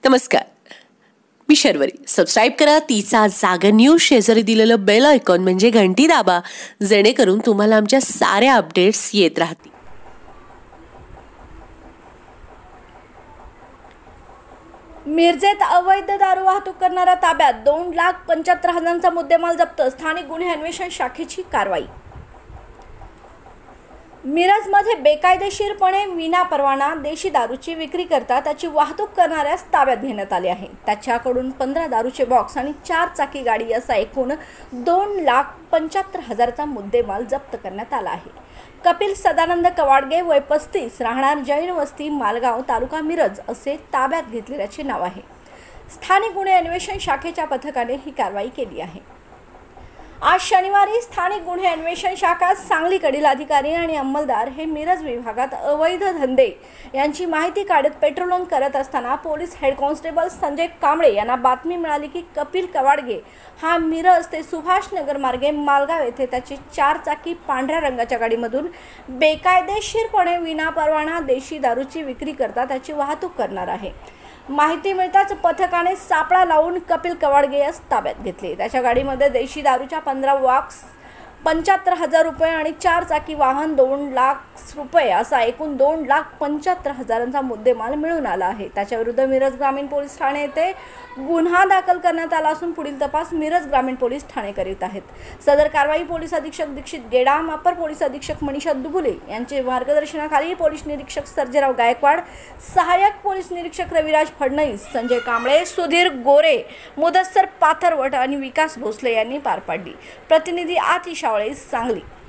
नमस्कार, मी शर्वरी. सबस्क्राईब करा तिचा जागर न्यूज. शेजारी दिलेलं बेल आयकॉन म्हणजे घंटी दाबा, जेणेकरून तुम्हाला आमच्या साऱ्या अपडेट्स येत राहतील. मिरजेत अवैध दारू वाहतूक करणारा ताब्यात, 2,75,000चा मुद्देमाल जप्त. स्थानिक गुन्हे अन्वेषण शाखेची कारवाई. मिरजमध्ये बेकायदेशीरपणे विना परवाना देशी दारूची विक्री करता त्याची वाहतूक करणाऱ्यास ताब्यात घेण्यात आले आहे. त्याच्याकडून 15 दारूचे बॉक्स आणि 4 चाकी गाडी असा एकूण 2,75,000चा मुद्देमाल जप्त करण्यात आला आहे. कपिल सदानंद कवाडगे, वय 35, राहणार जैन वस्ती, मालगाव, तालुका मिरज असे ताब्यात घेतलेल्याचे नाव आहे. स्थानिक गुन्हे अन्वेषण शाखेच्या पथकाने ही कारवाई केली आहे. आज शनिवारी स्थानिक गुन्हे अन्वेषण शाखा सांगलीकडील अधिकारी आणि अंमलदार हे मिरज विभागात अवैध धंदे यांची माहिती काढत पेट्रोलिंग करत असताना police head constable Sanjay Kamble यांना बातमी मिळाली की कपिल कवाडगे हा मिरज ते सुभाष नगर मार्गे मालगाव येथे त्याची 4 चाकी पांढऱ्या रंगाच्या गाडीमधून बेकायदेशीरपणे विनापरवाना देशी दारूची विक्री करता त्याची वाहतूक करणार आहे. माहिती मिळताच पथकाने सापळा लावून कपिल कवाडगे यास ताब्यात घेतले. त्याच्या गाडीमध्ये देशी दारूच्या 15 बॉक्स, 75,000 रुपये आणि 4 चाकी वाहन, 2 लाख रुपये असा एकूण 2,75,000चा मुद्देमाल मिळून आला आहे. त्याच्याविरुद्ध मिरज ग्रामीण पोलीस ठाणे येथे गुन्हा दाखल करण्यात आला असून पुढील तपास मिरज ग्रामीण पोलीस ठाणे करीत आहेत. सदर कारवाई पोलीस अधीक्षक दीक्षित गेडाम, अपर पोलीस अधीक्षक मनीषा दुबुले यांचे मार्गदर्शनाखाली पोलीस निरीक्षक सर्जेराव गायकवाड, सहाय्यक पोलीस निरीक्षक रविराज फडणवीस, संजय कांबळे, सुधीर गोरे, मुदस्सर पाथरवट आणि विकास भोसले यांनी पार पाडली. प्रतिनिधी आतिश सांगली.